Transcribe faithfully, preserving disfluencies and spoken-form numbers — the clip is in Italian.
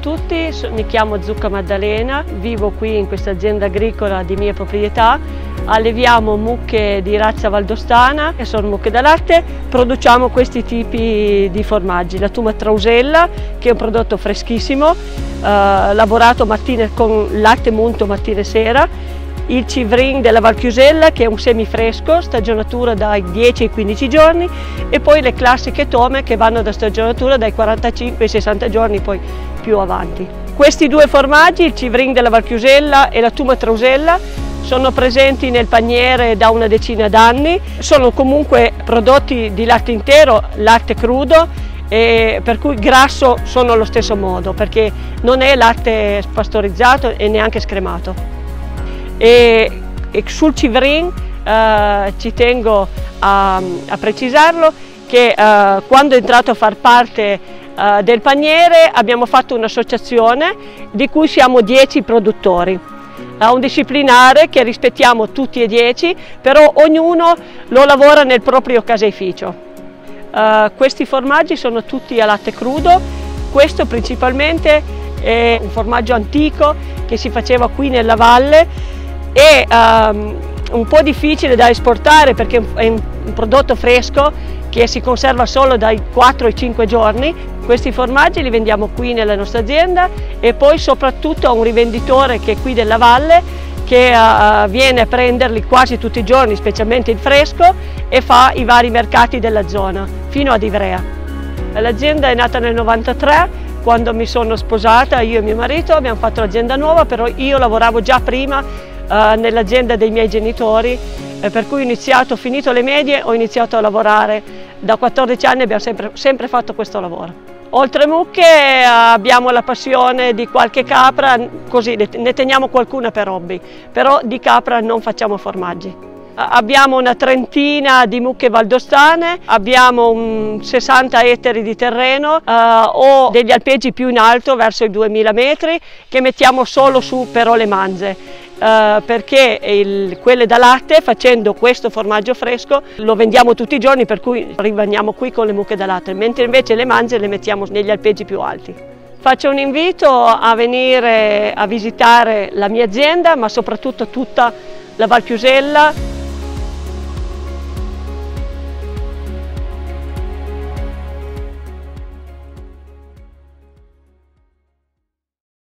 tutti, mi chiamo Zucca Maddalena, vivo qui in questa azienda agricola di mia proprietà. Alleviamo mucche di razza valdostana, che sono mucche da latte. Produciamo questi tipi di formaggi: la Tuma Trausella, che è un prodotto freschissimo, eh, lavorato mattina con latte munto mattina e sera; il Civrin della Valchiusella, che è un semifresco, stagionatura dai dieci ai quindici giorni, e poi le classiche Tome, che vanno da stagionatura dai quarantacinque ai sessanta giorni, poi più avanti. Questi due formaggi, il Civrin della Valchiusella e la Tuma Trausella, sono presenti nel paniere da una decina d'anni. Sono comunque prodotti di latte intero, latte crudo, e per cui grasso sono allo stesso modo, perché non è latte pastorizzato e neanche scremato. E, e sul Civrin eh, ci tengo a, a precisarlo che eh, quando è entrato a far parte eh, del paniere abbiamo fatto un'associazione di cui siamo dieci produttori. Ha un disciplinare che rispettiamo tutti e dieci, però ognuno lo lavora nel proprio caseificio. Uh, questi formaggi sono tutti a latte crudo. Questo principalmente è un formaggio antico che si faceva qui nella valle, è um, un po' difficile da esportare perché è un, un prodotto fresco che si conserva solo dai quattro ai cinque giorni. Questi formaggi li vendiamo qui nella nostra azienda e poi soprattutto a un rivenditore che è qui della valle, che uh, viene a prenderli quasi tutti i giorni, specialmente il fresco, e fa i vari mercati della zona, fino ad Ivrea. L'azienda è nata nel novantatré, quando mi sono sposata, io e mio marito abbiamo fatto l'azienda nuova, però io lavoravo già prima uh, nell'azienda dei miei genitori, eh, per cui ho iniziato, ho finito le medie, ho iniziato a lavorare. Da quattordici anni abbiamo sempre, sempre fatto questo lavoro. Oltre mucche abbiamo la passione di qualche capra, così ne teniamo qualcuna per hobby, però di capra non facciamo formaggi. Abbiamo una trentina di mucche valdostane, abbiamo un sessanta ettari di terreno eh, o degli alpeggi più in alto, verso i duemila metri, che mettiamo solo su però le manze. Uh, perché il, quelle da latte, facendo questo formaggio fresco, lo vendiamo tutti i giorni, per cui rimaniamo qui con le mucche da latte, mentre invece le manze le mettiamo negli alpeggi più alti. Faccio un invito a venire a visitare la mia azienda, ma soprattutto tutta la Valchiusella,